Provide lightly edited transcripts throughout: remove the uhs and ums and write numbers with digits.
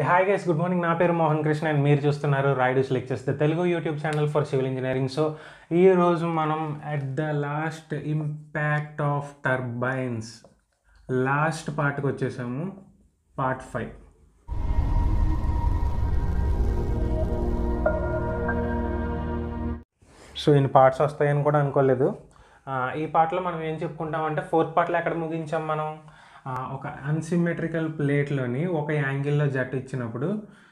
Hi guys, good morning. నా పేరు Mohan Krishna and మీరు చూస్తున్నారు Rayudu's lectures, the Telugu YouTube channel for civil engineering. So ఈరోజు మనం at the last impact of turbines last పార్ట్కి వచ్చేసాము, పార్ట్ 5. సో ఇన్ని పార్ట్స్ వస్తాయని కూడా అనుకోలేదు. ఈ పార్ట్లో మనం ఏం చెప్పుకుంటామంటే, ఫోర్త్ పార్ట్లో ఎక్కడ ముగించాం మనం, ఒక అన్సిమెట్రికల్ ప్లేట్లోని ఒక యాంగిల్లో జట్ ఇచ్చినప్పుడు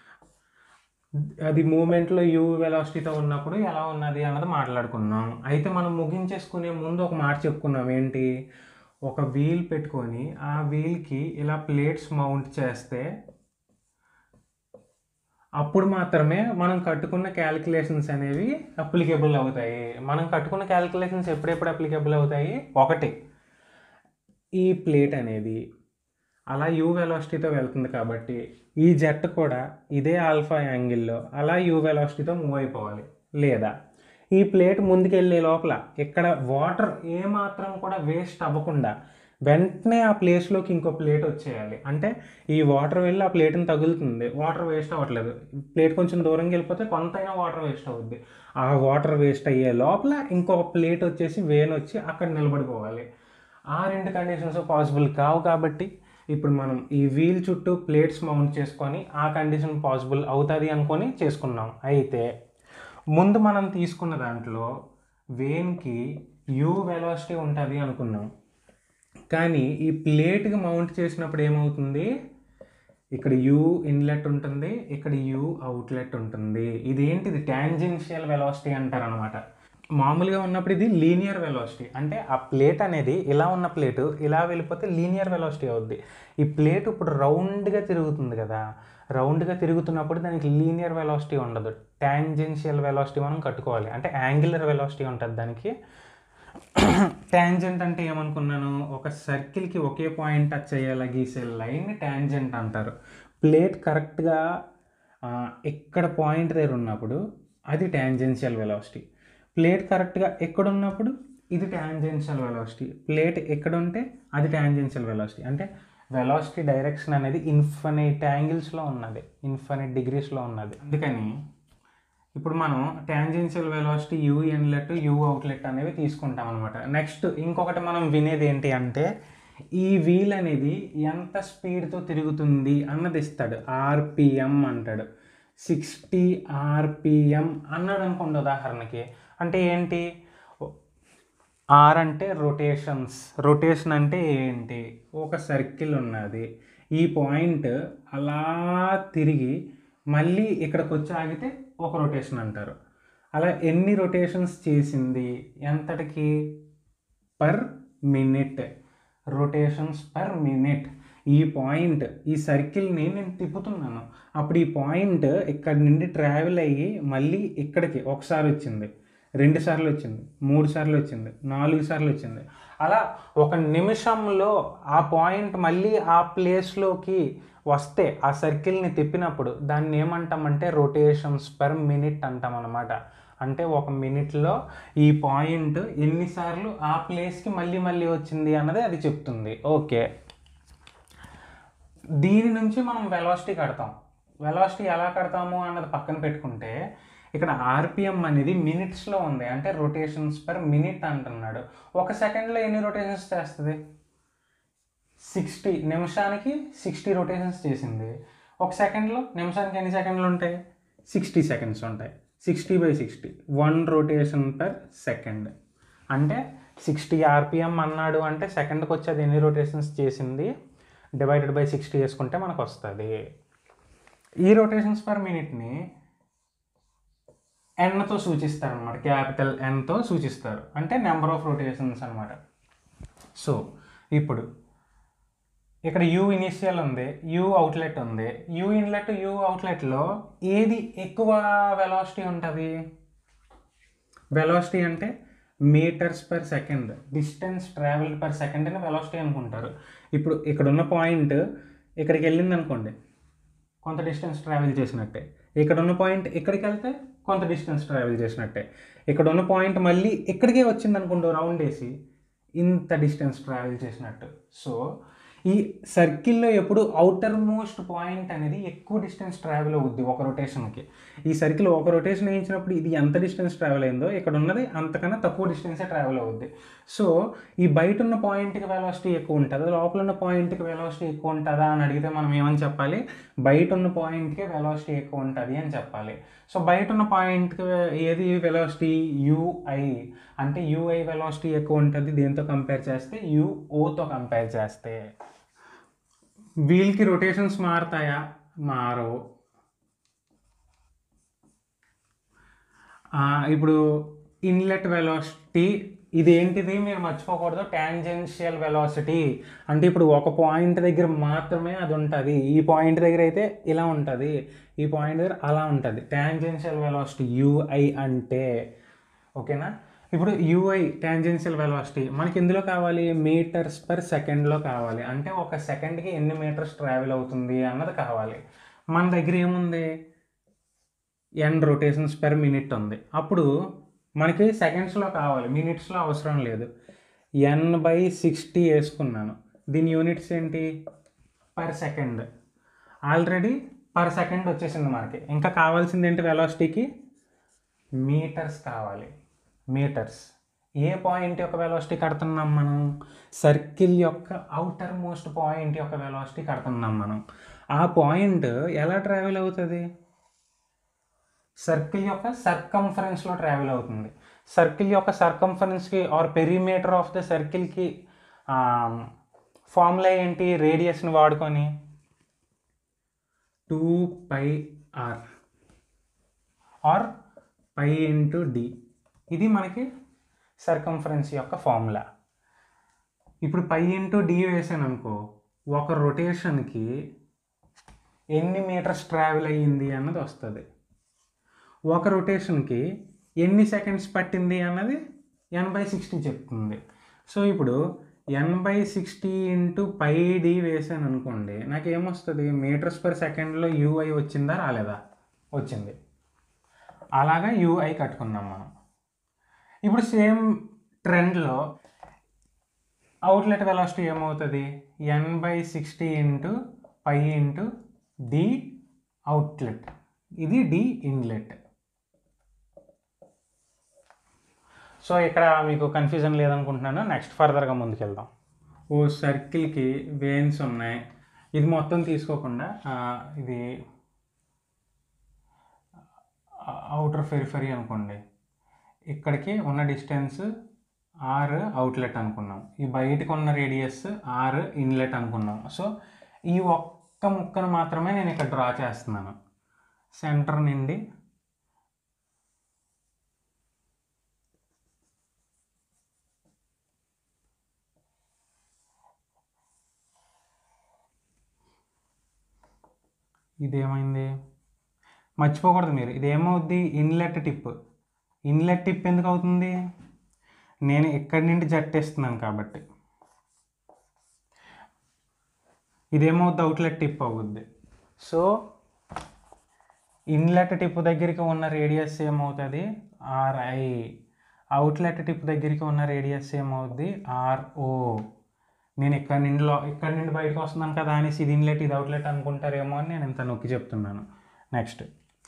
అది మూమెంట్లో యూ వెలాసిటీతో ఉన్నప్పుడు ఎలా ఉన్నది అన్నది మాట్లాడుకున్నాం. అయితే మనం ముగించేసుకునే ముందు ఒక మాట చెప్పుకున్నాం, ఏంటి, ఒక వీల్ పెట్టుకొని ఆ వీల్కి ఇలా ప్లేట్స్ మౌంట్ చేస్తే అప్పుడు మాత్రమే మనం కట్టుకున్న క్యాలిక్యులేషన్స్ అనేవి అప్లికేబుల్ అవుతాయి. మనం కట్టుకున్న క్యాలిక్యులేషన్స్ ఎప్పుడెప్పుడు అప్లికేబుల్ అవుతాయి? ఒకటి, ఈ ప్లేట్ అనేది అలా యూ వెలాసిటీతో వెళ్తుంది కాబట్టి ఈ జెట్ కూడా ఇదే ఆల్ఫా యాంగిల్లో అలా యూ వెలాసిటీతో మూవ్ అయిపోవాలి. లేదా ఈ ప్లేట్ ముందుకెళ్ళే లోపల ఇక్కడ వాటర్ ఏమాత్రం కూడా వేస్ట్ అవ్వకుండా వెంటనే ఆ ప్లేస్లోకి ఇంకో ప్లేట్ వచ్చేయాలి. అంటే ఈ వాటర్ వెళ్ళి ఆ ప్లేట్ని తగులుతుంది, వాటర్ వేస్ట్ అవ్వట్లేదు. ప్లేట్ కొంచెం దూరంకి వెళ్ళిపోతే కొంతైనా వాటర్ వేస్ట్ అవుద్ది. ఆ వాటర్ వేస్ట్ అయ్యే లోపల ఇంకొక ప్లేట్ వచ్చేసి వేన్ వచ్చి అక్కడ నిలబడిపోవాలి. ఆ రెండు కండిషన్స్ పాసిబుల్ కావు కాబట్టి ఇప్పుడు మనం ఈ వీల్ చుట్టూ ప్లేట్స్ మౌంట్ చేసుకొని ఆ కండిషన్ పాసిబుల్ అవుతుంది అనుకొని చేసుకున్నాం. అయితే ముందు మనం తీసుకున్న దాంట్లో వేన్కి యూ వెలాసిటీ ఉంటుంది అనుకున్నాం. కానీ ఈ ప్లేట్కి మౌంట్ చేసినప్పుడు ఏమవుతుంది, ఇక్కడ యూ ఇన్లెట్ ఉంటుంది, ఇక్కడ యూ అవుట్లెట్ ఉంటుంది. ఇదేంటిది ట్యాంజెన్షియల్ వెలాసిటీ అంటారు అనమాట. మామూలుగా ఉన్నప్పుడు ఇది లీనియర్ వెలాసిటీ, అంటే ఆ ప్లేట్ అనేది ఇలా ఉన్న ప్లేటు ఇలా వెళ్ళిపోతే లీనియర్ వెలాసిటీ అవుద్ది. ఈ ప్లేట్ ఇప్పుడు రౌండ్గా తిరుగుతుంది కదా, రౌండ్గా తిరుగుతున్నప్పుడు దానికి లీనియర్ వెలాసిటీ ఉండదు, ట్యాంజెన్షియల్ వెలాసిటీ మనం కట్టుకోవాలి. అంటే యాంగులర్ వెలాసిటీ ఉంటుంది దానికి. ట్యాంజెంట్ అంటే ఏమనుకున్నాను, ఒక సర్కిల్కి ఒకే పాయింట్ టచ్ అయ్యేలా గీసే లైన్ని ట్యాంజెంట్ అంటారు. ప్లేట్ కరెక్ట్గా ఎక్కడ పాయింట్ దగ్గర ఉన్నప్పుడు అది ట్యాంజెన్షియల్ వెలాసిటీ. ప్లేట్ కరెక్ట్గా ఎక్కడున్నప్పుడు ఇది ట్యాంజెన్షియల్ వెలాసిటీ. ప్లేట్ ఎక్కడుంటే అది ట్యాంజెన్షియల్ వెలాసిటీ. అంటే వెలాసిటీ డైరెక్షన్ అనేది ఇన్ఫినిట్ యాంగిల్స్లో ఉన్నది, ఇన్ఫినిట్ డిగ్రీస్లో ఉన్నది. అందుకని ఇప్పుడు మనం tangential velocity u inlet u outlet అనేవి తీసుకుంటాం అనమాట. నెక్స్ట్ ఇంకొకటి మనం వినేది ఏంటి అంటే, ఈ వీల్ అనేది ఎంత స్పీడ్తో తిరుగుతుంది అన్నది ఇస్తాడు, ఆర్పిఎం అంటాడు. 60 ఆర్పిఎం అన్నాడు అనుకోండి ఉదాహరణకి. అంటే ఏంటి, ఆర్ అంటే రొటేషన్స్, రొటేషన్ అంటే ఏంటి, ఒక సర్కిల్ ఉన్నది, ఈ పాయింట్ అలా తిరిగి మళ్ళీ ఇక్కడికి వచ్చి ఆగితే ఒక రొటేషన్ అంటారు. అలా ఎన్ని రొటేషన్స్ చేసింది, ఎంతటికి, per minute, rotations per minute. ఈ పాయింట్, ఈ సర్కిల్ని నేను తిప్పుతున్నాను, అప్పుడు ఈ పాయింట్ ఇక్కడి నుండి ట్రావెల్ అయ్యి మళ్ళీ ఇక్కడికి ఒకసారి వచ్చింది, 2 సార్లు వచ్చింది, 3 సార్లు వచ్చింది, 4 సార్లు వచ్చింది. అలా ఒక నిమిషంలో ఆ పాయింట్ మళ్ళీ ఆ ప్లేస్లోకి వస్తే ఆ సర్కిల్ని తిప్పినప్పుడు దాన్ని ఏమంటామంటే రొటేషన్స్ పర్ మినిట్ అంటాం అన్నమాట. అంటే ఒక మినిట్లో ఈ పాయింట్ ఎన్నిసార్లు ఆ ప్లేస్కి మళ్ళీ మళ్ళీ వచ్చింది అన్నది అది చెప్తుంది. ఓకే, దీని నుంచి మనం వెలాసిటీ కడతాం. వెలాసిటీ ఎలా కడతాము అన్నది పక్కన పెట్టుకుంటే, ఇక్కడ ఆర్పిఎం అనేది మినిట్స్లో ఉంది, అంటే రొటేషన్స్ పర్ మినిట్ అంటున్నాడు. ఒక సెకండ్లో ఎన్ని రొటేషన్స్ చేస్తుంది, 60, నిమిషానికి 60 రొటేషన్స్ చేసింది. ఒక సెకండ్లో, నిమిషానికి ఎన్ని సెకండ్లు ఉంటాయి, 60 సెకండ్స్ ఉంటాయి. 60/60 1 రొటేషన్ పర్ సెకండ్. అంటే 60 ఆర్పిఎం అన్నాడు అంటే సెకండ్కి వచ్చి అది ఎన్ని రొటేషన్స్ చేసింది డివైడెడ్ బై 60 చేసుకుంటే మనకు వస్తుంది. ఈ రొటేషన్స్ పర్ మినిట్ని ఎన్తో సూచిస్తారు అనమాట, క్యాపిటల్ ఎన్తో సూచిస్తారు, అంటే నెంబర్ ఆఫ్ రొటేషన్స్ అనమాట. సో ఇప్పుడు ఇక్కడ యూ ఇనిషియల్ ఉంది, యూ అవుట్లెట్ ఉంది. యూ ఇన్లెట్ యూ అవుట్లెట్లో ఏది ఎక్కువ వెలాసిటీ ఉంటుంది, వెలాసిటీ అంటే metres per second, distance travelled per second అని వెలాసిటీ అనుకుంటారు. ఇప్పుడు ఇక్కడ ఉన్న పాయింట్ ఇక్కడికి వెళ్ళింది అనుకోండి, కొంత డిస్టెన్స్ ట్రావెల్ చేసినట్టే. ఇక్కడ ఉన్న పాయింట్ ఇక్కడికి వెళ్తే కొంత డిస్టెన్స్ ట్రావెల్ చేసినట్టే. ఇక్కడ ఉన్న పాయింట్ మళ్ళీ ఇక్కడికే వచ్చింది అనుకోండి రౌండ్ వేసి, ఇంత డిస్టెన్స్ ట్రావెల్ చేసినట్టు. సో ఈ సర్కిల్లో ఎప్పుడు అవుటర్ మోస్ట్ పాయింట్ అనేది ఎక్కువ డిస్టెన్స్ ట్రావెల్ అవుద్ది ఒక రొటేషన్కి. ఈ సర్కిల్ ఒక రొటేషన్ వేయించినప్పుడు ఇది ఎంత డిస్టెన్స్ ట్రావెల్ అయిందో ఇక్కడ ఉన్నది అంతకన్నా తక్కువ డిస్టెన్సే ట్రావెల్ అవుద్ది. సో ఈ బయట ఉన్న పాయింట్కి వెలాసిటీ ఎక్కువ ఉంటుందా, లోపల ఉన్న పాయింట్కి వెలాసిటీ ఎక్కువ ఉంటుందా అని అడిగితే మనం ఏమని చెప్పాలి? బయట ఉన్న పాయింట్కి వెలాసిటీ ఎక్కువ ఉంటుంది అని చెప్పాలి. సో బయట ఉన్న పాయింట్కి ఏది వెలాసిటీ? యూఐ. అంటే యూఐ వెలాసిటీ ఎక్కువ ఉంటుంది దేంతో కంపేర్ చేస్తే? యూఓతో కంపేర్ చేస్తే. వీల్కి రొటేషన్స్ మారుతాయా? మారవు. ఇప్పుడు ఇన్లెట్ వెలాసిటీ ఇదేంటిది మీరు మర్చిపోకూడదు, టాంజెన్షియల్ వెలాసిటీ. అంటే ఇప్పుడు ఒక పాయింట్ దగ్గర మాత్రమే అది ఉంటుంది. ఈ పాయింట్ దగ్గర అయితే ఇలా ఉంటుంది, ఈ పాయింట్ దగ్గర అలా ఉంటుంది. టాంజెన్షియల్ వెలాసిటీ యూఐ అంటే. ఓకేనా? ఇప్పుడు యూఐ టాంజెన్షియల్ వెలాసిటీ మనకి ఎందులో కావాలి? మీటర్స్ పర్ సెకండ్లో కావాలి. అంటే ఒక సెకండ్కి ఎన్ని మీటర్స్ ట్రావెల్ అవుతుంది అన్నది కావాలి. మన దగ్గర ఏముంది? n రొటేషన్స్ పర్ మినిట్ ఉంది. అప్పుడు మనకి సెకండ్స్లో కావాలి, మినిట్స్లో అవసరం లేదు. n/60 వేసుకున్నాను. దీని యూనిట్స్ ఏంటి? Per second. Already per second వచ్చేసింది మనకి. ఇంకా కావాల్సింది ఏంటి వెలాసిటీకి? మీటర్స్ కావాలి. మీటర్స్. ఏ పాయింట్ యొక్క వెలాసిటీ కడుతున్నాం మనం? సర్కిల్ యొక్క అవుటర్ మోస్ట్ పాయింట్ యొక్క వెలాసిటీ కడుతున్నాం మనం. ఆ పాయింట్ ఎలా ట్రావెల్ అవుతుంది? సర్కిల్ యొక్క సర్కంఫరెన్స్లో ట్రావెల్ అవుతుంది. సర్కిల్ యొక్క సర్కంఫరెన్స్కి ఆర్ పెరిమీటర్ ఆఫ్ ద సర్కిల్కి ఫార్ములా ఏంటి? రేడియస్ని వాడుకొని 2πr ఆర్ π × d. ఇది మనకి సర్కంఫరెన్స్ యొక్క ఫార్ములా. ఇప్పుడు π × d వేసాను అనుకో, ఒక రొటేషన్కి ఎన్ని మీటర్స్ ట్రావెల్ అయ్యింది అన్నది వస్తుంది. ఒక రొటేషన్కి ఎన్ని సెకండ్స్ పట్టింది అన్నది n/60 చెప్తుంది. సో ఇప్పుడు n/60 × πd వేసాను అనుకోండి, నాకు ఏమొస్తుంది? మీటర్స్ పర్ సెకండ్లో యూఐ వచ్చిందా రాలేదా? వచ్చింది. అలాగా యూఐ కట్టుకున్నాం మనం. ఇప్పుడు సేమ్ ట్రెండ్లో అవుట్లెట్ వెలాసిటీ ఏమవుతుంది? n/60 × π × d outlet. ఇది d ఇన్లెట్. సో ఇక్కడ మీకు కన్ఫ్యూజన్ లేదనుకుంటున్నాను. నెక్స్ట్ ఫర్దర్గా ముందుకెళ్దాం. ఓ సర్కిల్కి వేన్స్ ఉన్నాయి. ఇది మొత్తం తీసుకోకుండా ఇది అవుటర్ పెరిఫరీ అనుకోండి. ఇక్కడికి ఉన్న డిస్టెన్స్ r అవుట్లెట్ అనుకున్నాం. ఈ బయటకు ఉన్న రేడియస్ r ఇన్లెట్ అనుకున్నాం. సో ఈ ఒక్క ముక్కను మాత్రమే నేను ఇక్కడ డ్రా చేస్తున్నాను. సెంటర్ నుండి ఇదేమైంది మర్చిపోకూడదు మీరు. ఇదేమవుద్ది? Inlet tip. ఇన్లెట్ టిప్ ఎందుకు అవుతుంది? నేను ఇక్కడి నుండి జట్టేస్తున్నాను కాబట్టి. ఇదేమవుద్ది? అవుట్లెట్ టిప్ అవుద్ది. సో ఇన్లెట్ టిప్ దగ్గరికి ఉన్న రేడియస్ ఏమవుతుంది? ri. అవుట్లెట్ టిప్ దగ్గరికి ఉన్న రేడియస్ ఏమవుద్ది? ro. నేను ఇక్కడి నుండి బయటకు వస్తున్నాను కదా అనేసి ఇది ఇన్లెట్ ఇది అవుట్లెట్ అనుకుంటారేమో అని నేను ఇంత నొక్కి చెప్తున్నాను. నెక్స్ట్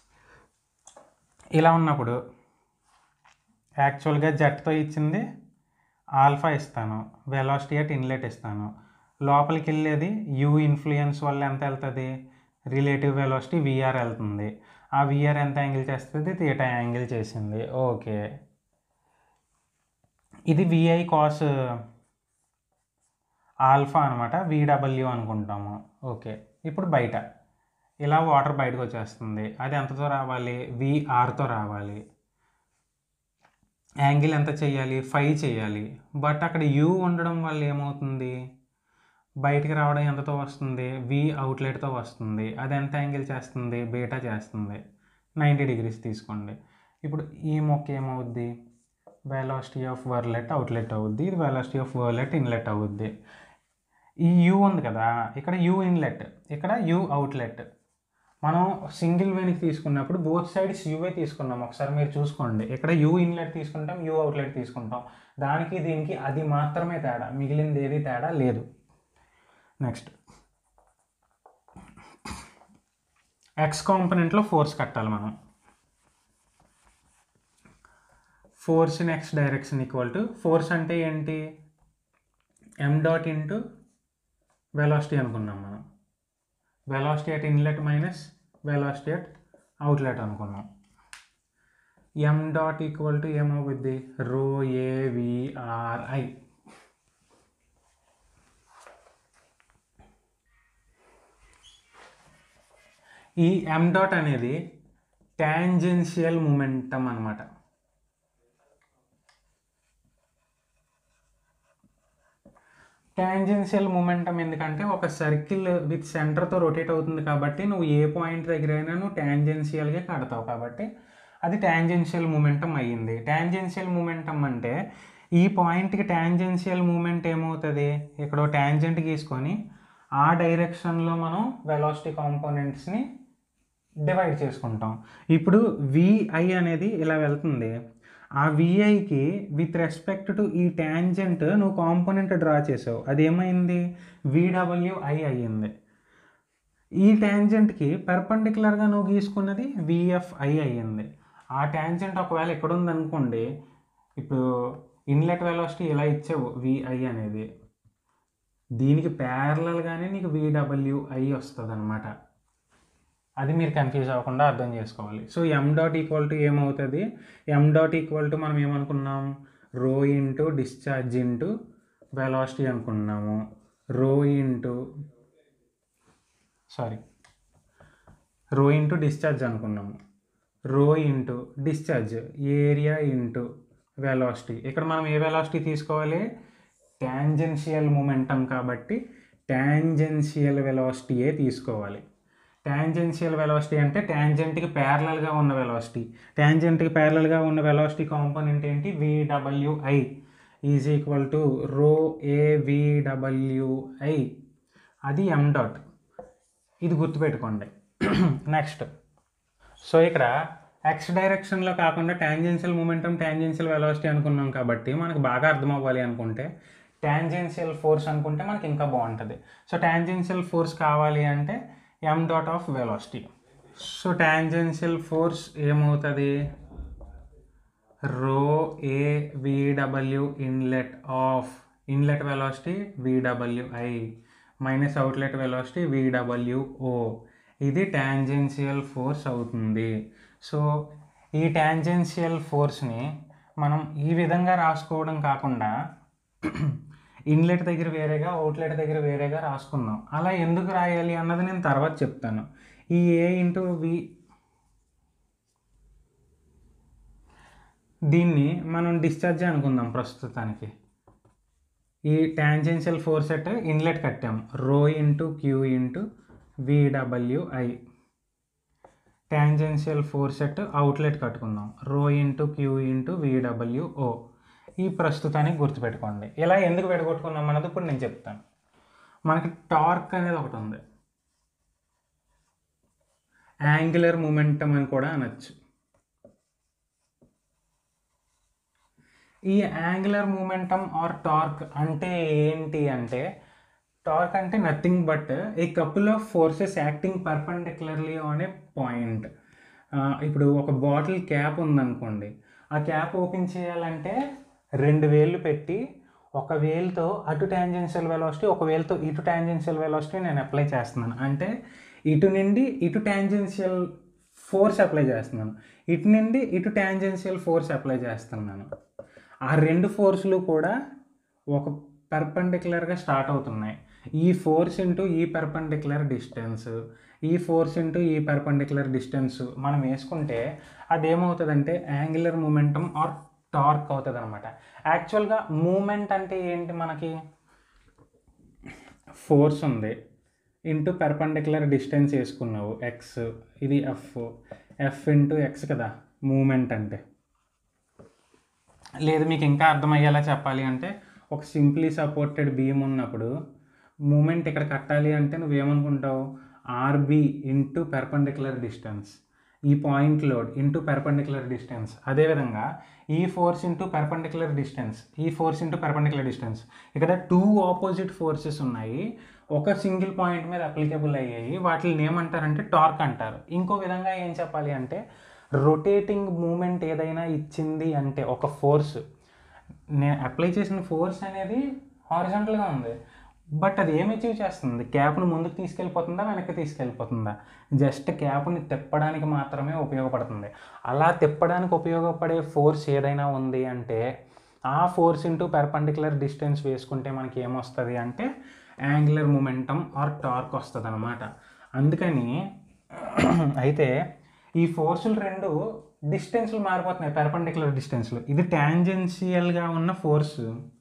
ఇలా ఉన్నప్పుడు యాక్చువల్గా జట్తో ఇచ్చింది ఆల్ఫా ఇస్తాను, వెలాసిటీ అట్ ఇన్లెట్ ఇస్తాను. లోపలికి వెళ్ళేది యూ ఇన్ఫ్లుయెన్స్ వల్ల ఎంత వెళ్తుంది? రిలేటివ్ వెలాసిటీ విఆర్ వెళ్తుంది. ఆ విఆర్ ఎంత యాంగిల్ చేస్తుంది? థీటా యాంగిల్ చేసింది. ఓకే, ఇది విఐ కాస్ ఆల్ఫా అనమాట, విడబ్ల్యూ అనుకుంటాము. ఓకే, ఇప్పుడు బయట ఇలా వాటర్ బయటకు వచ్చేస్తుంది. అది ఎంతతో రావాలి? విఆర్తో రావాలి. యాంగిల్ ఎంత చేయాలి? 5 చేయాలి. బట్ అక్కడ యూ ఉండడం వల్ల ఏమవుతుంది? బయటికి రావడం ఎంతతో వస్తుంది? వి అవుట్లెట్తో వస్తుంది. అది ఎంత యాంగిల్ చేస్తుంది? బీటా చేస్తుంది. 90 degrees తీసుకోండి. ఇప్పుడు ఈ మొక్క ఏమవుద్ది? వెలాసిటీ ఆఫ్ వర్లెట్ అవుట్లెట్ అవుద్ది. ఇది వెలాసిటీ ఆఫ్ వర్లెట్ ఇన్లెట్ అవుద్ది. ఈ యూ ఉంది కదా, ఇక్కడ యూ ఇన్లెట్, ఇక్కడ యూ అవుట్లెట్. మనం సింగిల్ వేనికి తీసుకున్నప్పుడు బోత్ సైడ్స్ యూఏ తీసుకున్నాం. ఒకసారి మీరు చూసుకోండి. ఇక్కడ యూ ఇన్లెట్ తీసుకుంటాం, యూ అవుట్లెట్ తీసుకుంటాం. దానికి దీనికి అది మాత్రమే తేడా, మిగిలింది ఏది తేడా లేదు. నెక్స్ట్ ఎక్స్ కాంపోనెంట్లో ఫోర్స్ కట్టాలి మనం. Force in x direction equal to, force అంటే ఏంటి, m డాట్ ఇంటూ వెలాసిటీ అనుకున్నాం మనం. Velocity at inlet minus velocity at outlet అనుకున్నాం. m డాట్ ఈక్వల్ టు ఏమవుద్ది, రో AVRI. ఈ m డాట్ అనేది టాంజెన్షియల్ మూమెంటం అనమాట. టాంజెన్షియల్ మూమెంటం ఎందుకంటే ఒక సర్కిల్ విత్ సెంటర్తో రొటేట్ అవుతుంది కాబట్టి నువ్వు ఏ పాయింట్ దగ్గర అయినా నువ్వు టాంజెన్షియల్గా కడతావు కాబట్టి అది టాంజెన్షియల్ మూమెంటం అయ్యింది. టాంజెన్షియల్ మూమెంటం అంటే ఈ పాయింట్కి టాంజెన్షియల్ మూమెంట్ ఏమవుతుంది, ఇక్కడ టాంజెంట్ గీసుకొని ఆ డైరెక్షన్లో మనం వెలాసిటీ కాంపోనెంట్స్ని డివైడ్ చేసుకుంటాం. ఇప్పుడు VI అనేది ఇలా వెళ్తుంది, ఆ VIకి విత్ రెస్పెక్ట్ టు ఈ ట్యాంజెంట్ నువ్వు కాంపోనెంట్ డ్రా చేసావు, అది ఏమైంది, VWI అయ్యింది. ఈ ట్యాంజెంట్కి పర్పెండిక్యులర్గా నువ్వు గీసుకున్నది VFI అయ్యింది. ఆ ట్యాంజెంట్ ఒకవేళ ఇక్కడ ఉందనుకోండి, ఇప్పుడు ఇన్లెట్ వెలాసిటీ ఇలా ఇచ్చావు VI అనేది, దీనికి ప్యారలల్గానే నీకు VWI వస్తుంది అనమాట. అది మీరు కన్ఫ్యూజ్ అవ్వకుండా అర్థం చేసుకోవాలి. So m dot equal to ఏమవుతుంది, m డాట్ ఈక్వల్ టు మనం ఏమనుకున్నాం, రో ఇంటూ డిశ్చార్జ్ ఇంటూ వెలాసిటీ అనుకున్నాము. రో ఇంటూ డిశ్చార్జ్ అనుకున్నాము. Rho into discharge area into velocity. ఇక్కడ మనం ఏ వెలాసిటీ తీసుకోవాలి, టాంజెన్షియల్ మూమెంటం కాబట్టి టాంజెన్షియల్ వెలాసిటీయే తీసుకోవాలి. టాంజెన్షియల్ వెలాసిటీ అంటే ట్యాంజెంట్కి ప్యారలల్గా ఉన్న వెలాసిటీ. ట్యాంజెంట్కి ప్యారలల్గా ఉన్న వెలాసిటీ కాంపోనెంట్ ఏంటి, VWI is equal to rho AVWI. అది m డాట్, ఇది గుర్తుపెట్టుకోండి. నెక్స్ట్, సో ఇక్కడ ఎక్స్ డైరెక్షన్లో కాకుండా టాంజెన్షియల్ మూమెంటం టాంజెన్షియల్ వెలాసిటీ అనుకున్నాం కాబట్టి మనకు బాగా అర్థం అవ్వాలి అనుకుంటే టాంజెన్షియల్ ఫోర్స్ అనుకుంటే మనకి ఇంకా బాగుంటుంది. సో టాంజెన్షియల్ ఫోర్స్ కావాలి అంటే m dot of velocity. So tangential force ఏమవుతుంది, rho AVW inlet velocity VWI minus outlet velocity VWO. ఇది టాంజెన్షియల్ ఫోర్స్ అవుతుంది. సో ఈ టాంజెన్షియల్ ఫోర్స్ని మనం ఈ విధంగా రాసుకోవడం కాకుండా ఇన్లెట్ దగ్గర వేరేగా అవుట్లెట్ దగ్గర వేరేగా రాసుకుందాం. అలా ఎందుకు రాయాలి అన్నది నేను తర్వాత చెప్తాను. ఈ A ఇంటూ V దీన్ని మనం డిశ్చార్జ్ అనుకుందాం ప్రస్తుతానికి. ఈ టాంజెన్షియల్ ఫోర్స్ ఎట్ ఇన్లెట్ కట్టాం, rho into Q into VWI. Tangential force at outlet కట్టుకుందాం, rho into Q into VWO. ఈ ప్రస్తుతానికి గుర్తుపెట్టుకోండి. ఇలా ఎందుకు పెట్టుకుంటున్నాం అన్నది ఇప్పుడు నేను చెప్తాను. మనకి టార్క్ అనేది ఒకటి ఉంది, యాంగులర్ మూమెంటం అని కూడా అనొచ్చు. ఈ యాంగులర్ మూమెంటం ఆర్ టార్క్ అంటే ఏంటి అంటే, టార్క్ అంటే nothing but a couple of forces acting perpendicularly on a point. ఇప్పుడు ఒక బాటిల్ క్యాప్ ఉందనుకోండి, ఆ క్యాప్ ఓపెన్ చేయాలంటే 2 వేళ్ళు పెట్టి ఒక వేలుతో అటు టాంజెన్షియల్ వెలాసిటీ, ఒక వేలుతో ఇటు టాంజెన్షియల్ వెలాసిటీ నేను అప్లై చేస్తున్నాను. అంటే ఇటు నుండి ఇటు టాంజెన్షియల్ ఫోర్స్ అప్లై చేస్తున్నాను, ఇటు నుండి ఇటు టాంజెన్షియల్ ఫోర్స్ అప్లై చేస్తున్నాను. ఆ 2 ఫోర్సులు కూడా ఒక పర్పెండిక్యులర్గా స్టార్ట్ అవుతున్నాయి. ఈ ఫోర్స్ ఇంటూ ఈ పర్పెండిక్యులర్ డిస్టెన్స్, ఈ ఫోర్స్ ఇంటూ ఈ పర్పెండిక్యులర్ డిస్టెన్స్ మనం వేసుకుంటే అదేమవుతుందంటే యాంగులర్ మూమెంటం ఆర్ టార్క్ అవుతుంది అనమాట. యాక్చువల్గా మూమెంట్ అంటే ఏంటి, మనకి ఫోర్స్ ఉంది ఇంటూ పర్పెండిక్యులర్ డిస్టెన్స్ వేసుకున్నావు ఎక్స్, ఇది ఎఫ్ ఇంటూ ఎక్స్ కదా మూమెంట్ అంటే. లేదు మీకు ఇంకా అర్థమయ్యేలా చెప్పాలి అంటే, ఒక సింప్లీ సపోర్టెడ్ బీమ్ ఉన్నప్పుడు మూమెంట్ ఇక్కడ కట్టాలి అంటే నువ్వేమనుకుంటావు, ఆర్బి ఇంటూ పర్పెండిక్యులర్ డిస్టెన్స్, ఈ point load into perpendicular distance. అదేవిధంగా ఈ ఫోర్స్ ఇంటూ పర్పెండిక్యులర్ డిస్టెన్స్, ఈ ఫోర్స్ ఇంటూ పర్పెండిక్యులర్ డిస్టెన్స్. ఇక్కడ 2 ఆపోజిట్ ఫోర్సెస్ ఉన్నాయి. ఒక సింగిల్ పాయింట్ మీద అప్లికబుల్ అయ్యాయి, వాటిని ఏమంటారంటే టార్క్ అంటారు. ఇంకో విధంగా ఏం చెప్పాలి అంటే రొటేటింగ్ మూమెంట్ ఏదైనా ఇచ్చింది అంటే ఒక ఫోర్స్, నేను అప్లై చేసిన ఫోర్స్ అనేది హారిజాంటల్గా ఉంది, బట్ అది ఏం అచీవ్ చేస్తుంది, క్యాప్ను ముందుకు తీసుకెళ్ళిపోతుందా వెనక్కి తీసుకెళ్ళిపోతుందా, జస్ట్ క్యాప్ని తిప్పడానికి మాత్రమే ఉపయోగపడుతుంది. అలా తిప్పడానికి ఉపయోగపడే ఫోర్స్ ఏదైనా ఉంది అంటే ఆ ఫోర్స్ ఇంటూ పెర్పెండిక్యులర్ డిస్టెన్స్ వేసుకుంటే మనకి ఏమొస్తుంది అంటే యాంగులర్ మొమెంటం ఆర్ టార్క్ వస్తుంది అనమాట. అందుకని అయితే ఈ ఫోర్సులు రెండు డిస్టెన్స్లు మారిపోతున్నాయి, పెర్పెండిక్యులర్ డిస్టెన్స్లు. ఇది ట్యాంజెన్షియల్గా ఉన్న ఫోర్స్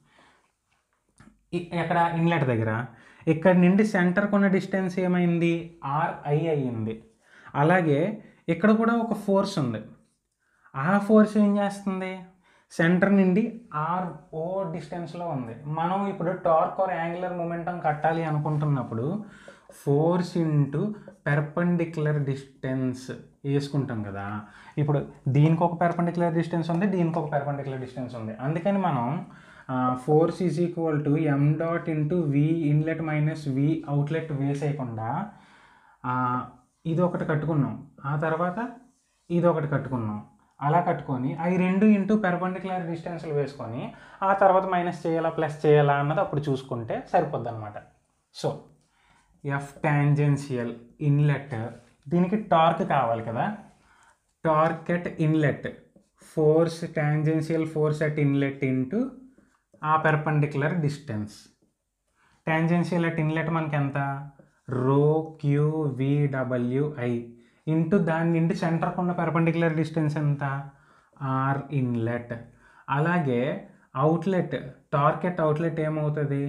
ఎక్కడ ఇన్లెట్ దగ్గర, ఇక్కడ నుండి సెంటర్కి ఉన్న డిస్టెన్స్ ఏమైంది RI అయ్యింది. అలాగే ఇక్కడ కూడా ఒక ఫోర్స్ ఉంది, ఆ ఫోర్స్ ఏం చేస్తుంది సెంటర్ నుండి RO డిస్టెన్స్లో ఉంది. మనం ఇప్పుడు టార్క్ ఆర్ యాంగులర్ మొమెంటం కట్టాలి అనుకుంటున్నప్పుడు ఫోర్స్ ఇంటూ పెర్పెండిక్యులర్ డిస్టెన్స్ వేసుకుంటాం కదా. ఇప్పుడు దీనికి ఒక పెర్పెండిక్యులర్ డిస్టెన్స్ ఉంది, దీనికి ఒక పెర్పెండిక్యులర్ డిస్టెన్స్ ఉంది. అందుకని మనం force is equal to m dot into V inlet minus V outlet వేసేయకుండా ఇది ఒకటి కట్టుకున్నాం, ఆ తర్వాత ఇది ఒకటి కట్టుకున్నాం. అలా కట్టుకొని అవి రెండు ఇంటూ పెర్పెండిక్యులర్ డిస్టెన్స్లు వేసుకొని ఆ తర్వాత మైనస్ చేయాలా ప్లస్ చేయాలా అన్నది అప్పుడు చూసుకుంటే సరిపోద్ది అనమాట. సో F టాంజెన్షియల్ ఇన్లెట్, దీనికి టార్క్ కావాలి కదా, torque at inlet, force tangential force at inlet into ఆ perpendicular distance. Tangential at inlet మనకి ఎంత ρQVWI ఇంటూ దాని నుండి సెంటర్కి ఉన్న పెర్పెండిక్యులర్ డిస్టెన్స్ ఎంత R ఇన్లెట్. అలాగే అవుట్లెట్ టార్క్ ఎట్ అవుట్లెట్ ఏమవుతుంది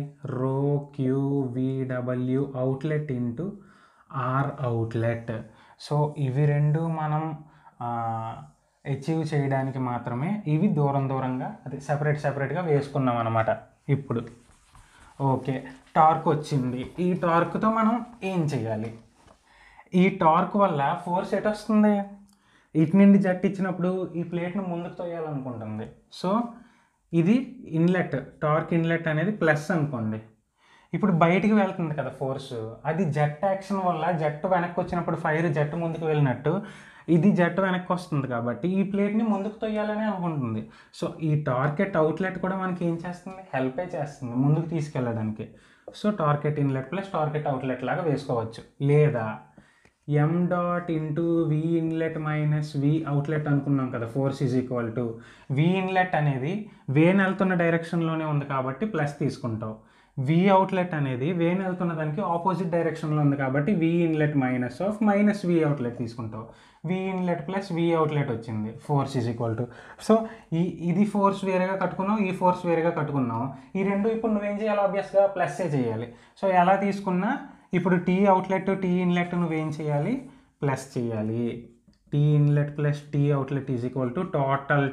ρQVW outlet into R outlet. So ఇవి రెండు మనం అచీవ్ చేయడానికి మాత్రమే ఇవి దూరంగా అది సపరేట్గా వేసుకున్నాం అనమాట. ఇప్పుడు ఓకే, టార్క్ వచ్చింది, ఈ టార్క్తో మనం ఏం చేయాలి, ఈ టార్క్ వల్ల ఫోర్స్ ఎటు వస్తుంది, ఇటు నుండి జట్ ఇచ్చినప్పుడు ఈ ప్లేట్ను ముందుకు తోయాలనుకుంటుంది. సో ఇది ఇన్లెట్, టార్క్ ఇన్లెట్ అనేది ప్లస్ అనుకోండి. ఇప్పుడు బయటికి వెళ్తుంది కదా ఫోర్స్, అది జెట్ యాక్షన్ వల్ల జట్టు వెనక్కి వచ్చినప్పుడు ఫైర్ జట్టు ముందుకు వెళ్ళినట్టు ఇది జట్టు వెనక్కి వస్తుంది కాబట్టి ఈ ప్లేట్ని ముందుకు తొయ్యాలని అనుకుంటుంది. సో ఈ టార్గెట్ అవుట్లెట్ కూడా మనకి ఏం చేస్తుంది, హెల్పే చేస్తుంది ముందుకు తీసుకెళ్ళడానికి. So target inlet plus target outlet లాగా వేసుకోవచ్చు. లేదా m dot into V inlet minus V outlet అనుకున్నాం కదా, force is equal to V inlet అనేది వేన్ వెళ్తున్న డైరెక్షన్లోనే ఉంది కాబట్టి ప్లస్ తీసుకుంటావు, V అవుట్లెట్ అనేది వేన్ వెళ్తున్న దానికి ఆపోజిట్ డైరెక్షన్లో ఉంది కాబట్టి V inlet minus of minus V outlet తీసుకుంటావు. V inlet plus V outlet వచ్చింది, force is equal to. So ఇది ఫోర్స్ వేరేగా కట్టుకున్నావు, ఈ ఫోర్స్ వేరేగా కట్టుకున్నావు, ఈ రెండు ఇప్పుడు నువ్వేం చేయాలి, ఆబ్వియస్గా ప్లస్సే చేయాలి. సో ఎలా తీసుకున్నా ఇప్పుడు T అవుట్లెట్ T ఇన్లెట్ నువ్వేం చేయాలి, ప్లస్ చేయాలి. T inlet plus T outlet is equal to total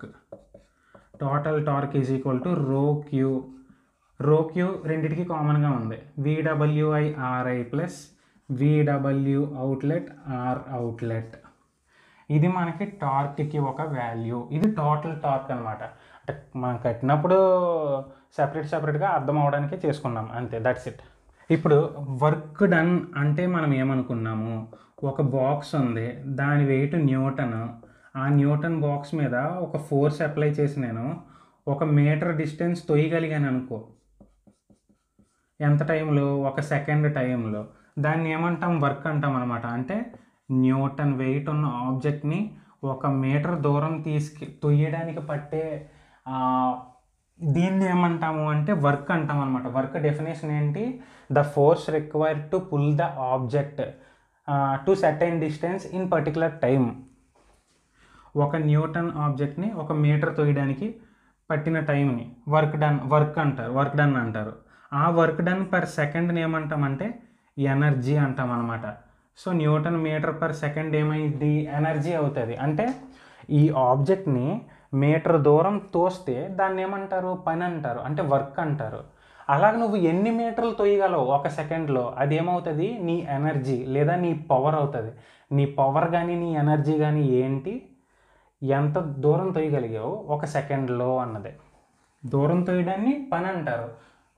torque is equal to ρQ రెండింటికి కామన్గా ఉంది, VWI plus VW outlet R outlet. ఇది మనకి టార్క్కి ఒక వాల్యూ, ఇది టోటల్ టార్క్ అనమాట. అంటే మనం కట్టినప్పుడు సపరేట్గా అర్థం అవడానికే చేసుకున్నాం అంతే, దట్స్ ఇట్. ఇప్పుడు వర్క్ డన్ అంటే మనం ఏమనుకున్నాము, ఒక బాక్స్ ఉంది, దాని వెయిట్ న్యూటన్, ఆ న్యూటన్ బాక్స్ మీద ఒక ఫోర్స్ అప్లై చేసి నేను 1 మీటర్ డిస్టెన్స్ తొయ్యగలిగాను అనుకో, ఎంత టైంలో, 1 సెకండ్ టైంలో, దాన్ని ఏమంటాం, వర్క్ అంటాం అనమాట. అంటే న్యూటన్ వెయిట్ ఉన్న ఆబ్జెక్ట్ని 1 మీటర్ దూరం తొయ్యడానికి పట్టే దీన్ని ఏమంటాము అంటే వర్క్ అంటాం అనమాట. వర్క్ డెఫినేషన్ ఏంటి, the force required to pull the object to certain distance in particular time. 1 newton ఆబ్జెక్ట్ని 1 మీటర్ తొయ్యడానికి పట్టిన టైంని వర్క్ డన్ అంటారు. ఆ వర్క్ డన్ పర్ సెకండ్ని ఏమంటామంటే ఎనర్జీ అంటాం అనమాట. So newton metre per second ఏమైంది, ఎనర్జీ అవుతుంది. అంటే ఈ ఆబ్జెక్ట్ని మీటర్ దూరం తోస్తే దాన్ని ఏమంటారు, పని అంటారు, అంటే వర్క్ అంటారు. అలాగే నువ్వు ఎన్ని మీటర్లు తొయ్యగలవు 1 సెకండ్లో, అది ఏమవుతుంది, నీ ఎనర్జీ లేదా నీ పవర్ అవుతుంది. నీ పవర్ కానీ నీ ఎనర్జీ కానీ ఏంటి, ఎంత దూరం తొయ్యగలిగావు 1 సెకండ్లో అన్నదే. దూరం తొయ్యడాన్ని పని అంటారు,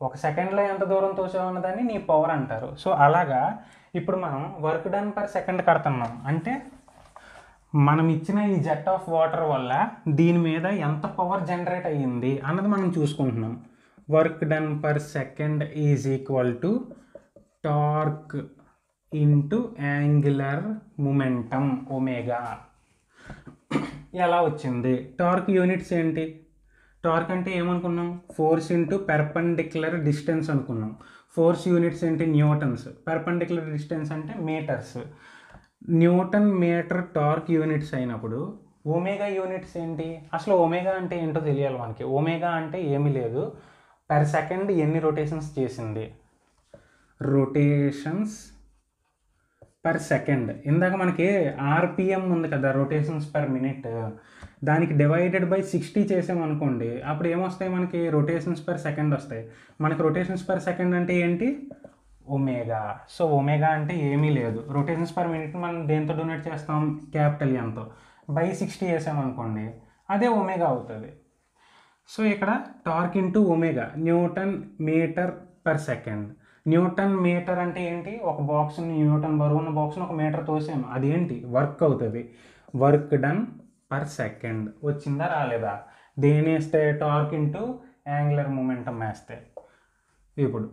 ఒక సెకండ్లో ఎంత దూరం తోసామన్నదాన్ని నీ పవర్ అంటారు. సో అలాగా ఇప్పుడు మనం వర్క్ డన్ పర్ సెకండ్ కడుతున్నాం అంటే మనం ఇచ్చిన ఈ జెట్ ఆఫ్ వాటర్ వల్ల దీని మీద ఎంత పవర్ జనరేట్ అయ్యింది అన్నది మనం చూసుకుంటున్నాం. Work done per second is equal to torque into angular momentum omega. ఎలా వచ్చింది? టార్క్ యూనిట్స్ ఏంటి? టార్క్ అంటే ఏమనుకున్నాం? ఫోర్స్ ఇంటూ పెర్పెండిక్యులర్ డిస్టెన్స్ అనుకున్నాం. ఫోర్స్ యూనిట్స్ ఏంటి? న్యూటన్స్. పెర్పెండిక్యులర్ డిస్టెన్స్ అంటే metres. Newton metre torque units అయినప్పుడు ఒమేగా యూనిట్స్ ఏంటి? అసలు ఒమేగా అంటే ఏంటో తెలియాలి మనకి. ఒమేగా అంటే ఏమీ లేదు, పర్ సెకండ్ ఎన్ని రొటేషన్స్ చేసింది, రొటేషన్స్ పర్ సెకండ్. ఇందాక మనకి ఆర్పిఎం ఉంది కదా, రొటేషన్స్ పర్ మినిట్, దానికి డివైడెడ్ బై 60 చేసామనుకోండి, అప్పుడు ఏమొస్తాయి మనకి? రొటేషన్స్ పర్ సెకండ్ వస్తాయి. మనకి రొటేషన్స్ పర్ సెకండ్ అంటే ఏంటి? ఒమేగా. సో ఒమేగా అంటే ఏమీ లేదు, రొటేషన్స్ పర్ మినిట్ మనం దేంతో డొనేట్ చేస్తాం? క్యాపిటల్ ఎంతో బై 60 వేసామనుకోండి, అదే ఒమేగా అవుతుంది. సో ఇక్కడ torque into omega, newton metre per second. Newton metre అంటే ఏంటి? ఒక బాక్స్ని, న్యూటన్ బరువు ఉన్న బాక్స్ని ఒక మీటర్ తోసాము, అదేంటి? వర్క్ అవుతుంది. వర్క్ డన్ పర్ సెకండ్ వచ్చిందా రాలేదా? దేని వేస్తే? టార్క్ ఇంటూ యాంగులర్ మొమెంటం వేస్తే. ఇప్పుడు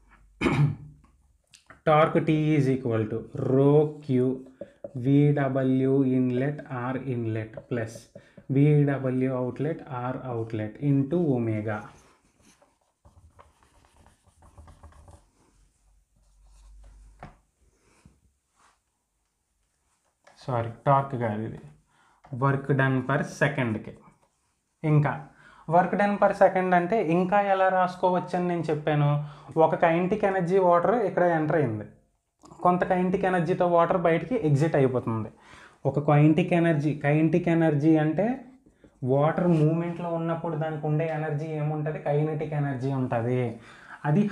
torque T is equal to rho Q VW inlet R inlet plus VW outlet R outlet into omega. Sorry, torque కాదు ఇది, వర్క్ డన్ పర్ సెకండ్కి. ఇంకా వర్క్ డన్ పర్ సెకండ్ అంటే ఇంకా ఎలా రాసుకోవచ్చు అని నేను చెప్పాను. ఒక కైనెటిక్ ఎనర్జీ వాటర్ ఇక్కడ ఎంటర్ అయింది, కొంత కైనెటిక్ ఎనర్జీతో వాటర్ బయటికి ఎగ్జిట్ అయిపోతుంది. ఒక కైనెటిక్ ఎనర్జీ అంటే వాటర్ మూమెంట్లో ఉన్నప్పుడు దానికి ఉండే ఎనర్జీ ఏముంటుంది? కైనెటిక్ ఎనర్జీ ఉంటుంది. అది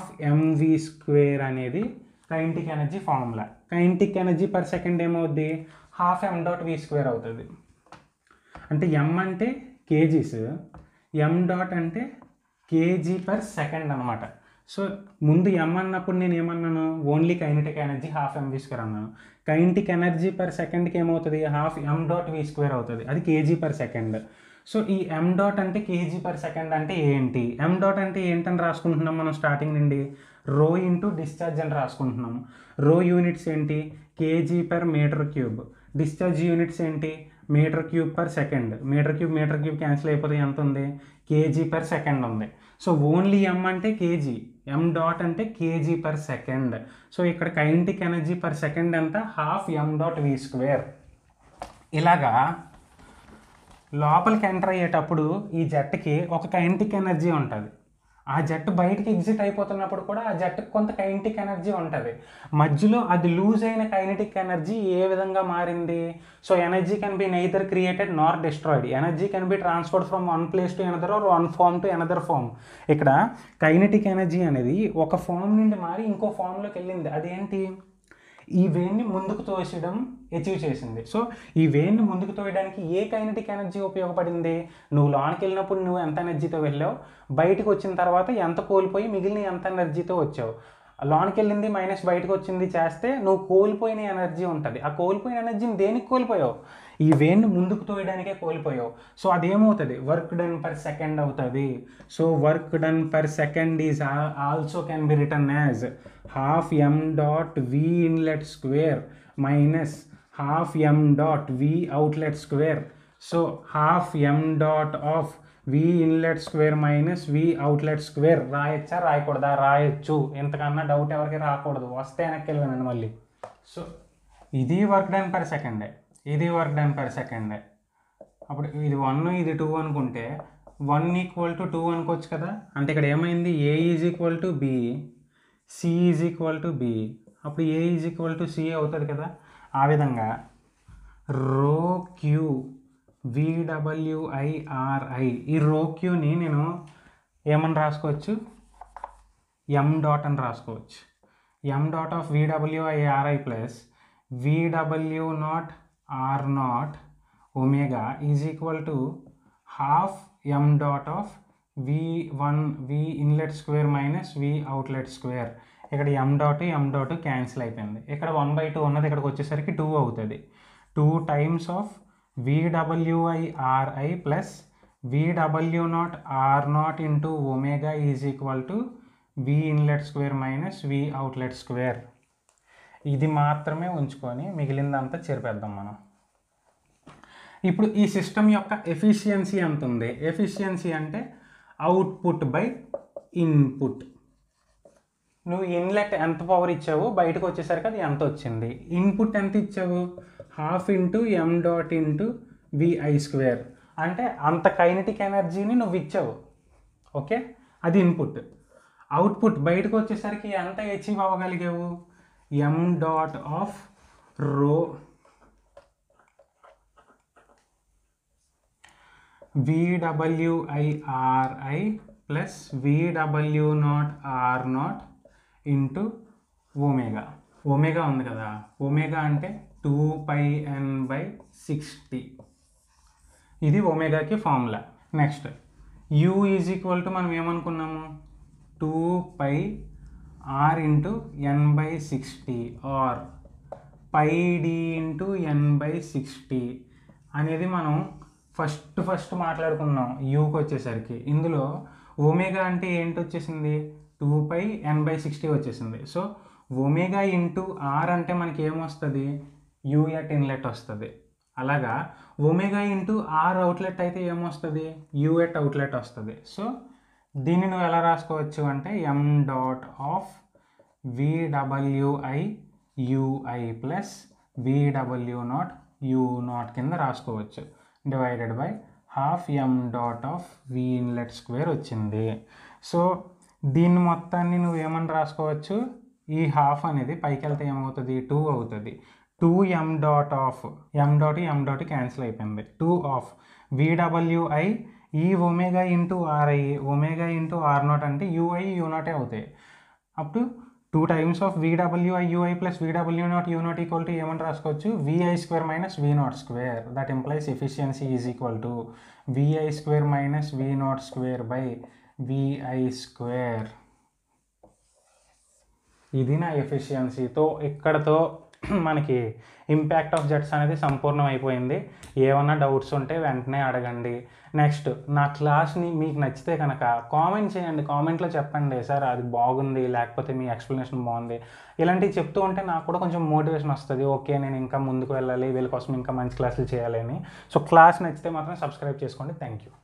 12mv² అనేది kinetic energy formula. Kinetic energy per second ఏమవుద్ది? 12m.v² అవుతుంది. అంటే m అంటే కేజీస్, m డాట్ అంటే కేజీ పర్ సెకండ్ అనమాట. సో ముందు m అన్నప్పుడు నేను ఏమన్నాను? ఓన్లీ కైనెటిక్ ఎనర్జీ 12mv² అన్నాను. కైనెటిక్ ఎనర్జీ పర్ సెకండ్కి ఏమవుతుంది? 12m.v² అవుతుంది, అది కేజీ పర్ సెకండ్. సో ఈ m డాట్ అంటే కేజీ పర్ సెకండ్ అంటే ఏంటి? m డాట్ అంటే ఏంటని రాసుకుంటున్నాం మనం స్టార్టింగ్ నుండి? రో ఇంటూ డిశ్చార్జ్ అని రాసుకుంటున్నాము. రో యూనిట్స్ ఏంటి? KG per metre cube. Discharge units ఏంటి? Metre cube per second. Metre cube cancel అయిపోతే ఎంత ఉంది? కేజీ పర్ సెకండ్ ఉంది. సో ఓన్లీ m అంటే కేజీ, m డాట్ అంటే కేజీ పర్ సెకండ్. సో ఇక్కడ కైనెటిక్ ఎనర్జీ పర్ సెకండ్ ఎంత? 12m.v². ఇలాగా లోపలికి ఎంటర్ అయ్యేటప్పుడు ఈ జెట్కి ఒక కైనెటిక్ ఎనర్జీ ఉంటుంది. ఆ జెట్ బయటికి ఎగ్జిట్ అయిపోతున్నప్పుడు కూడా ఆ జెట్కి కొంత కైనెటిక్ ఎనర్జీ ఉంటుంది. మధ్యలో అది లూజ్ అయిన కైనెటిక్ ఎనర్జీ ఏ విధంగా మారింది? So energy can be neither created nor destroyed. Energy can be transferred from one place to another or one form to another form. ఇక్కడ కైనెటిక్ ఎనర్జీ అనేది ఒక ఫామ్ నుండి మారి ఇంకో ఫామ్లోకి వెళ్ళింది. అదేంటి? ఈ వేన్ని ముందుకు తోసడం అచీవ్ చేసింది. సో ఈ వేన్ని ముందుకు తోయడానికి ఏ కైనెటిక్ ఎనర్జీ ఉపయోగపడింది? నువ్వు లోనికి వెళ్ళినప్పుడు నువ్వు ఎంత ఎనర్జీతో వెళ్ళావు, బయటకు వచ్చిన తర్వాత ఎంత కోల్పోయి మిగిలిన ఎంత ఎనర్జీతో వచ్చావు. లోనికి వెళ్ళింది మైనస్ బయటకు వచ్చింది చేస్తే నువ్వు కోల్పోయిన ఎనర్జీ ఉంటుంది. ఆ కోల్పోయిన ఎనర్జీని దేనికి కోల్పోయావు? ఈ వేన్ని ముందుకు తోయడానికే కోల్పోయావు. సో అదేమవుతుంది? వర్క్ డన్ పర్ సెకండ్ అవుతుంది. So work done per second is also can be return as 12m.v inlet² minus 12m.v outlet². So 12m.v inlet² minus v outlet² రాయొచ్చా రాయకూడదా? రాయొచ్చు. ఎంతకన్నా డౌట్ ఎవరికి రాకూడదు. వస్తే వెనక్కి వెళ్ళానండి మళ్ళీ. సో ఇది వర్క్ డన్ పర్ సెకండే, ఇది వర్క్ డన్ పర్ సెకండే. అప్పుడు ఇది 1 ఇది 2 అనుకుంటే 1 = 2 అనుకోవచ్చు కదా. అంటే ఇక్కడ ఏమైంది? a = b, c = b. అప్పుడు a = c అవుతుంది కదా. ఆ విధంగా రో క్యూ VWIRI, ఈ రో క్యూని నేను ఏమని రాసుకోవచ్చు? m డాట్ అని రాసుకోవచ్చు. m dot of VWIRI plus VW0 R0 omega is equal to 12m dot of V1 V inlet square minus V outlet square. ఇక్కడ m డాట్ క్యాన్సిల్ అయిపోయింది. ఇక్కడ 1/2 ఉన్నది ఇక్కడికి వచ్చేసరికి 2 అవుతుంది. 2 times of VWI RI plus VW0 R0 into omega is equal to V inlet square minus V outlet square. ఇది మాత్రమే ఉంచుకొని మిగిలిందంతా చెరిపేద్దాం మనం. ఇప్పుడు ఈ సిస్టమ్ యొక్క ఎఫిషియన్సీ ఎంత ఉంది? ఎఫిషియన్సీ అంటే అవుట్పుట్ బై ఇన్పుట్. నువ్వు ఇన్లెట్ ఎంత పవర్ ఇచ్చావు, బయటకు వచ్చేసరికి అది ఎంత వచ్చింది. ఇన్పుట్ ఎంత ఇచ్చావు? 1/2 into m dot into VI square. అంటే అంత కైనెటిక్ ఎనర్జీని నువ్వు ఇచ్చావు. ఓకే, అది ఇన్పుట్. అవుట్పుట్ బయటకు వచ్చేసరికి ఎంత అచీవ్ అవ్వగలిగావు? m dot of rho VWI RI plus VW0 R0 into omega. Omega ఉంది కదా, ఒమేగా అంటే 2πn/60. ఇది ఒమేగాకి formula. Next U is equal to మనం ఏమనుకున్నాము? 2πr into n/60 are πd into n/60 అనేది మనం ఫస్ట్ మాట్లాడుకున్నాం. యూకి వచ్చేసరికి ఇందులో ఒమేగా అంటే ఏంటి వచ్చేసింది? 2πn/60 వచ్చేసింది. సో ఒమేగా ఇంటూ ఆర్ అంటే మనకి ఏమొస్తుంది? యూ ఎట్ ఇన్లెట్ వస్తుంది. అలాగా ఒమేగా ఇంటూ ఆర్ అవుట్లెట్ అయితే ఏమొస్తుంది? యూ ఎట్ అవుట్లెట్ వస్తుంది. సో దీన్ని నువ్వు ఎలా రాసుకోవచ్చు అంటే m dot of VWI UI plus VW0 U0 కింద రాసుకోవచ్చు. Divided by 1/2 m dot of V inlet square వచ్చింది. సో దీన్ని మొత్తాన్ని నువ్వు ఏమని రాసుకోవచ్చు? ఈ హాఫ్ అనేది పైకి వెళ్తే ఏమవుతుంది? 2 అవుతుంది. 2m dot of m dot cancel అయిపోయింది. 2 ఆఫ్ VWI ఈ omega into RI, omega into R0 అంటే UI U0 అవుతాయి. అప్పుడు 2 times of VWI UI plus VW0 U0 equal to ఏమని రాసుకోవచ్చు? VI square minus V0 square. That implies efficiency is equal to VI square minus V0 square by VI square. ఇది నా ఎఫిషియన్సీతో ఇక్కడతో మనకి impact of jets అనేది సంపూర్ణం అయిపోయింది. ఏమన్నా డౌట్స్ ఉంటే వెంటనే అడగండి. నెక్స్ట్ నా క్లాస్ని మీకు నచ్చితే కనుక కామెంట్ చేయండి. కామెంట్లో చెప్పండి, సార్ అది బాగుంది, లేకపోతే మీ ఎక్స్ప్లెనేషన్ బాగుంది, ఇలాంటివి చెప్తూ ఉంటే నాకు కూడా కొంచెం మోటివేషన్ వస్తుంది. ఓకే, నేను ఇంకా ముందుకు వెళ్ళాలి, వీళ్ళ కోసం ఇంకా మంచి క్లాసులు చేయాలని. సో క్లాస్ నచ్చితే మాత్రం సబ్స్క్రైబ్ చేసుకోండి. Thank you.